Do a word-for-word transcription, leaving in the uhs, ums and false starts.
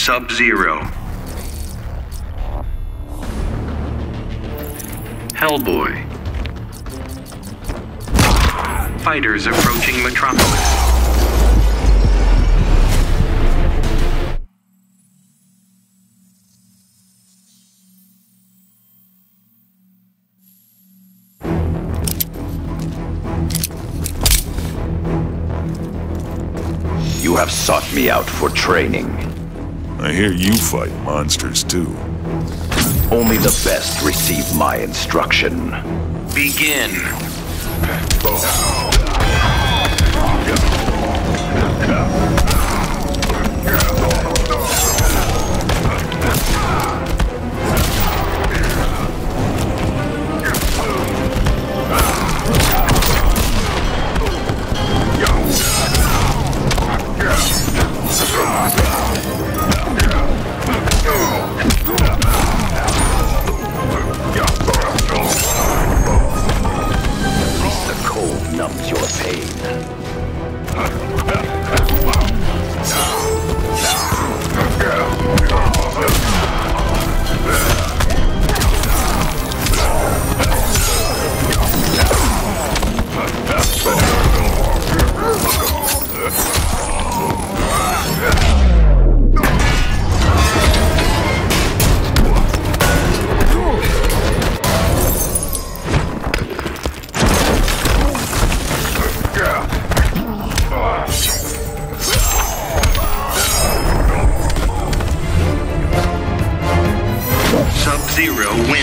Sub-Zero. Hellboy. Fighters approaching Metropolis. You have sought me out for training. I hear you fight monsters too. Only the best receive my instruction. Begin. Numbs your pain. Sub-Zero wins.